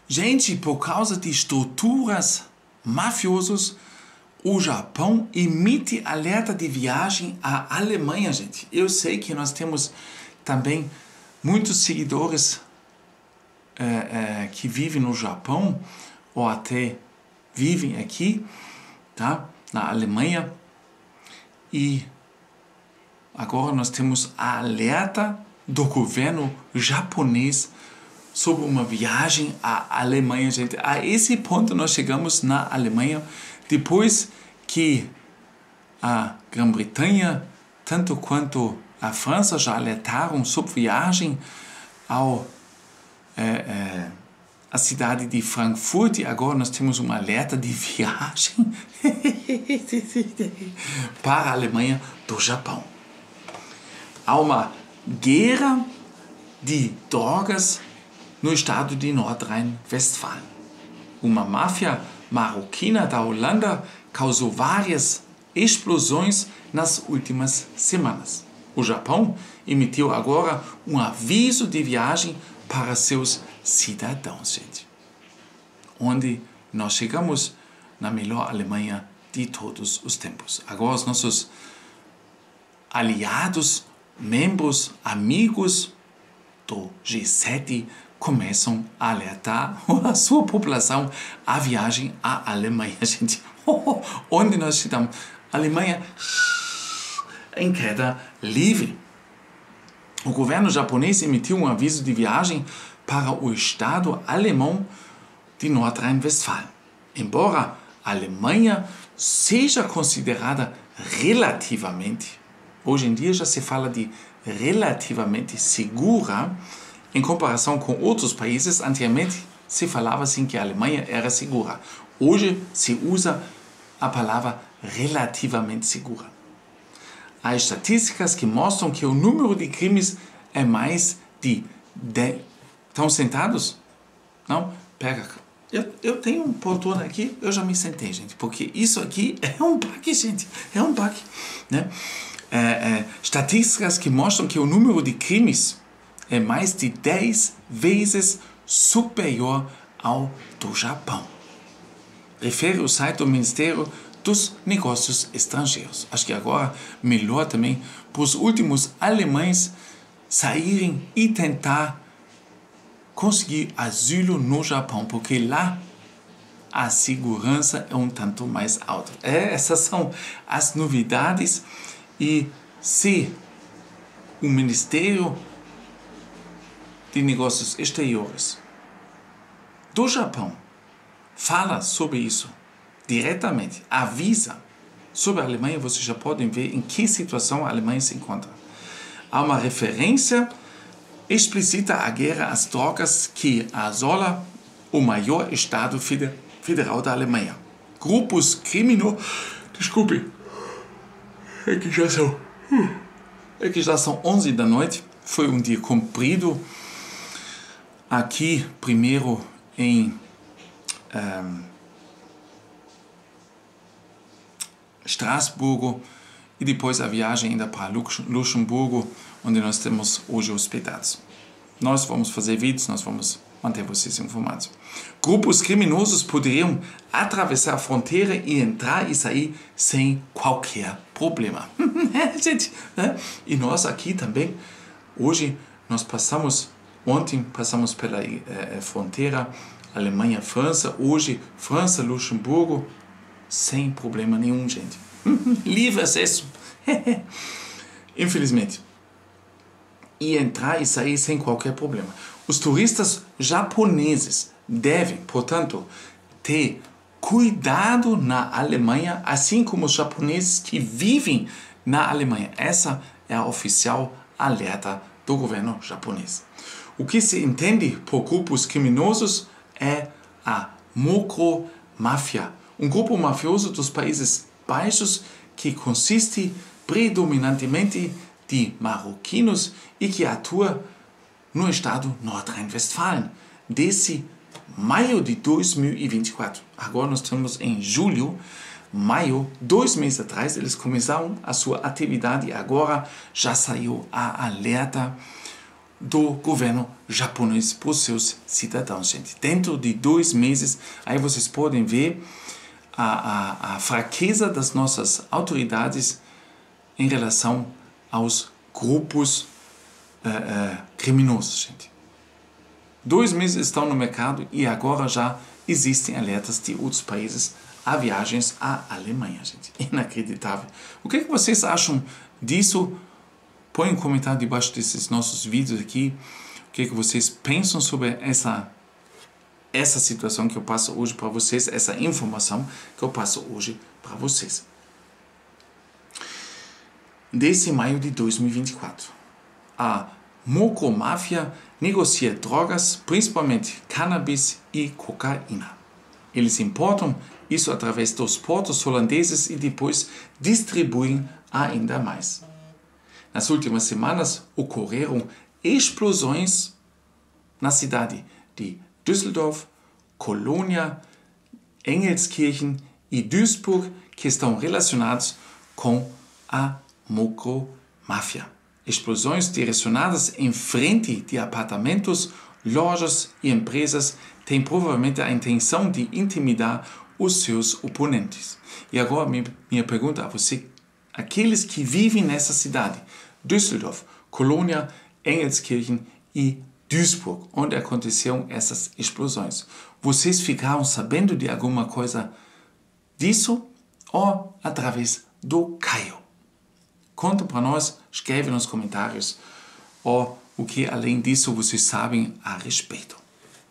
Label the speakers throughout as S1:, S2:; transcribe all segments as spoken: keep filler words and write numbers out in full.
S1: Gente, por causa de estruturas mafiosas, o Japão emite alerta de viagem à Alemanha, gente. Eu sei que nós temos também muitos seguidores é, é, que vivem no Japão, ou até vivem aqui, tá? Na Alemanha. E agora nós temos a alerta do governo japonês sobre uma viagem à Alemanha, gente. A esse ponto nós chegamos na Alemanha, depois que a Grã-Bretanha, tanto quanto a França, já alertaram sobre viagem ao, é, é, a cidade de Frankfurt, e agora nós temos um alerta de viagem para a Alemanha do Japão. Há uma guerra de drogas no estado de Nordrhein-Westfalen. Uma máfia marroquina da Holanda causou várias explosões nas últimas semanas. O Japão emitiu agora um aviso de viagem para seus cidadãos, gente. Onde nós chegamos na melhor Alemanha de todos os tempos. Agora os nossos aliados, membros, amigos do G sete começam a alertar a sua população à viagem à Alemanha, gente. Onde nós estamos? Alemanha em queda livre. O governo japonês emitiu um aviso de viagem para o estado alemão de Nordrhein-Westfalen. Embora a Alemanha seja considerada relativamente, hoje em dia já se fala de relativamente segura, em comparação com outros países. Antigamente se falava assim que a Alemanha era segura. Hoje se usa a palavra relativamente segura. Há estatísticas que mostram que o número de crimes é mais de dez. Estão sentados? Não? Pega. Eu, eu tenho um poltrona aqui, eu já me sentei, gente, porque isso aqui é um baque, gente. É um baque. Né? É, é, estatísticas que mostram que o número de crimes é mais de dez vezes superior ao do Japão. Refere o site do Ministério dos Negócios Estrangeiros. Acho que agora melhor também para os últimos alemães saírem e tentar conseguir asilo no Japão, porque lá a segurança é um tanto mais alta. É, essas são as novidades. E se o Ministério de Negócios Exteriores do Japão fala sobre isso diretamente, avisa sobre a Alemanha, vocês já podem ver em que situação a Alemanha se encontra. Há uma referência explícita à guerra às drogas que assola o maior estado federal da Alemanha. Grupos criminosos... Desculpe. É que já são... É que já são onze da noite. Foi um dia comprido. Aqui, primeiro em um, Estrasburgo, e depois a viagem ainda para Luxemburgo, onde nós temos hoje hospedados. Nós vamos fazer vídeos, nós vamos manter vocês informados. Grupos criminosos poderiam atravessar a fronteira e entrar e sair sem qualquer problema. Gente, né? E nós aqui também, hoje nós passamos, ontem passamos pela eh, fronteira Alemanha-França, hoje França-Luxemburgo, sem problema nenhum, gente. Livre acesso. Infelizmente. E entrar e sair sem qualquer problema. Os turistas japoneses devem, portanto, ter cuidado na Alemanha, assim como os japoneses que vivem na Alemanha. Essa é a oficial alerta do governo japonês. O que se entende por grupos criminosos é a micromáfia, um grupo mafioso dos Países Baixos que consiste predominantemente de marroquinos e que atua no estado Nordrhein-Westfalen desde maio de dois mil e vinte e quatro. Agora nós estamos em julho, maio, dois meses atrás, eles começaram a sua atividade e agora já saiu a alerta. do governo japonês para os seus cidadãos, gente. Dentro de dois meses, aí vocês podem ver a, a, a fraqueza das nossas autoridades em relação aos grupos uh, uh, criminosos, gente. Dois meses estão no mercado e agora já existem alertas de outros países a viagens à Alemanha, gente. Inacreditável. O que, é que vocês acham disso? Põe um comentário debaixo desses nossos vídeos aqui. O que, é que vocês pensam sobre essa, essa situação que eu passo hoje para vocês, essa informação que eu passo hoje para vocês. Desse maio de dois mil e vinte e quatro, a Mocomáfia negocia drogas, principalmente cannabis e cocaína. Eles importam isso através dos portos holandeses e depois distribuem ainda mais. Nas últimas semanas ocorreram explosões na cidade de Düsseldorf, Colônia, Engelskirchen e Duisburg que estão relacionados com a Mocomáfia. Explosões direcionadas em frente de apartamentos, lojas e empresas têm provavelmente a intenção de intimidar os seus oponentes. E agora minha pergunta a você, aqueles que vivem nessa cidade, Düsseldorf, Colônia, Engelskirchen e Duisburg, onde aconteceram essas explosões, vocês ficaram sabendo de alguma coisa disso ou através do Caio? Conta para nós, escreve nos comentários ou o que além disso vocês sabem a respeito.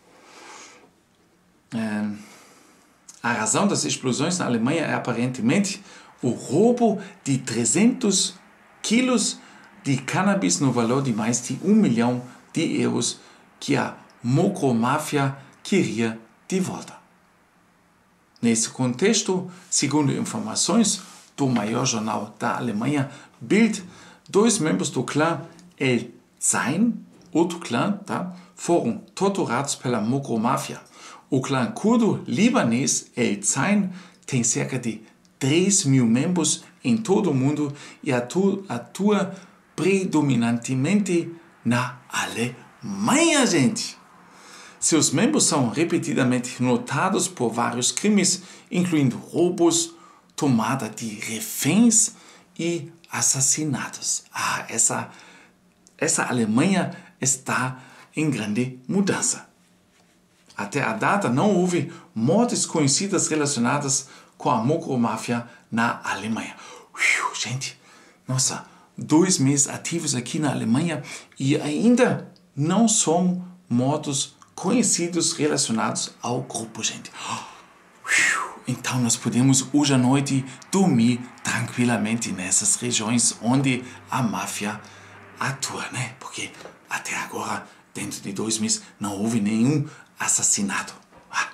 S1: É, a razão das explosões na Alemanha é aparentemente o roubo de trezentos quilos de cannabis no valor de mais de um milhão de euros que a Mocomáfia queria de volta. Nesse contexto, segundo informações do maior jornal da Alemanha, Bild, dois membros do clã El Zain, outro clã, tá, foram torturados pela Mocomáfia. O clã curdo libanês El Zain tem cerca de três mil membros em todo o mundo e atua, atua predominantemente na Alemanha, gente. Seus membros são repetidamente notados por vários crimes, incluindo roubos, tomada de reféns e assassinatos. Ah, essa, essa Alemanha está em grande mudança. Até a data não houve mortes conhecidas relacionadas com a Mocomáfia na Alemanha. Ui, gente, nossa, dois meses ativos aqui na Alemanha e ainda não são mortos conhecidos relacionados ao grupo, gente. Então nós podemos hoje à noite dormir tranquilamente nessas regiões onde a máfia atua, né? Porque até agora, dentro de dois meses, não houve nenhum assassinato. Ah.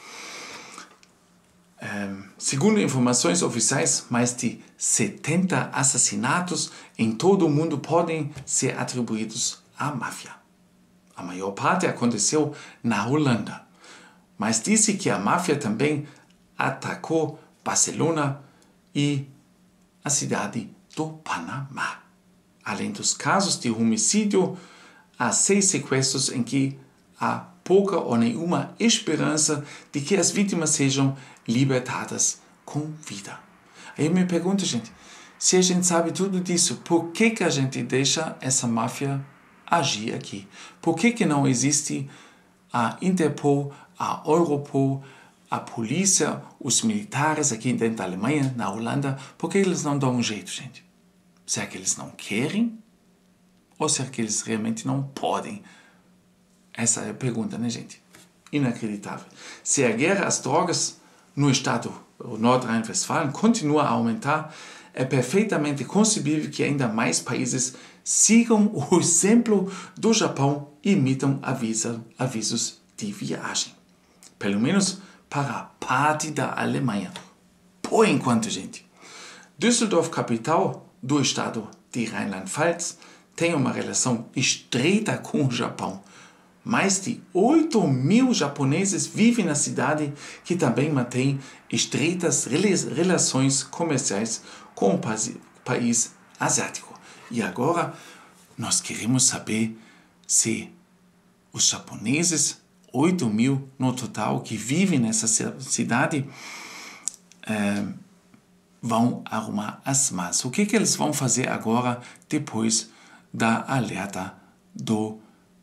S1: Um, segundo informações oficiais, mais de setenta assassinatos em todo o mundo podem ser atribuídos à máfia. A maior parte aconteceu na Holanda, mas disse que a máfia também atacou Barcelona e a cidade do Panamá. Além dos casos de homicídio, há seis sequestros em que há pouca ou nenhuma esperança de que as vítimas sejam libertadas com vida. Aí eu me pergunto, gente, se a gente sabe tudo disso, por que que a gente deixa essa máfia agir aqui? Por que que não existe a Interpol, a Europol, a polícia, os militares aqui dentro da Alemanha, na Holanda? Por que eles não dão um jeito, gente? Será que eles não querem? Ou será que eles realmente não podem? Essa é a pergunta, né, gente? Inacreditável. Se a guerra às drogas no estado Nordrhein-Westfalen continua a aumentar, é perfeitamente concebível que ainda mais países sigam o exemplo do Japão e emitam aviso, avisos de viagem. Pelo menos para parte da Alemanha. Por enquanto, gente. Düsseldorf, capital do estado de Rheinland-Pfalz, tem uma relação estreita com o Japão. Mais de oito mil japoneses vivem na cidade, que também mantém estreitas relações comerciais com o país asiático. E agora nós queremos saber se os japoneses, oito mil no total, que vivem nessa cidade, é, vão arrumar as malas. O que, que eles vão fazer agora, depois da alerta do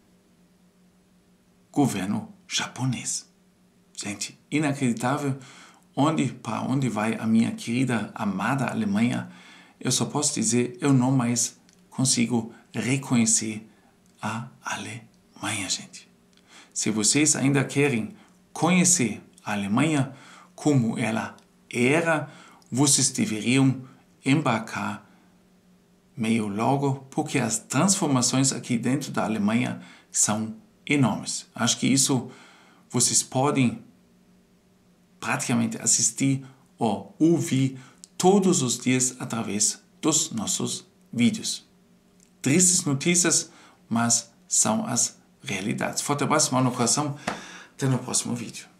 S1: governo japonês? Gente, inacreditável. Onde, para onde vai a minha querida, amada Alemanha? Eu só posso dizer, eu não mais consigo reconhecer a Alemanha, gente. Se vocês ainda querem conhecer a Alemanha como ela era, vocês deveriam embarcar meio logo, porque as transformações aqui dentro da Alemanha são enormes. Acho que isso vocês podem praticamente assistir ou ouvir todos os dias através dos nossos vídeos. Tristes notícias, mas são as realidades. Forte abraço, mão no coração. Até no próximo vídeo.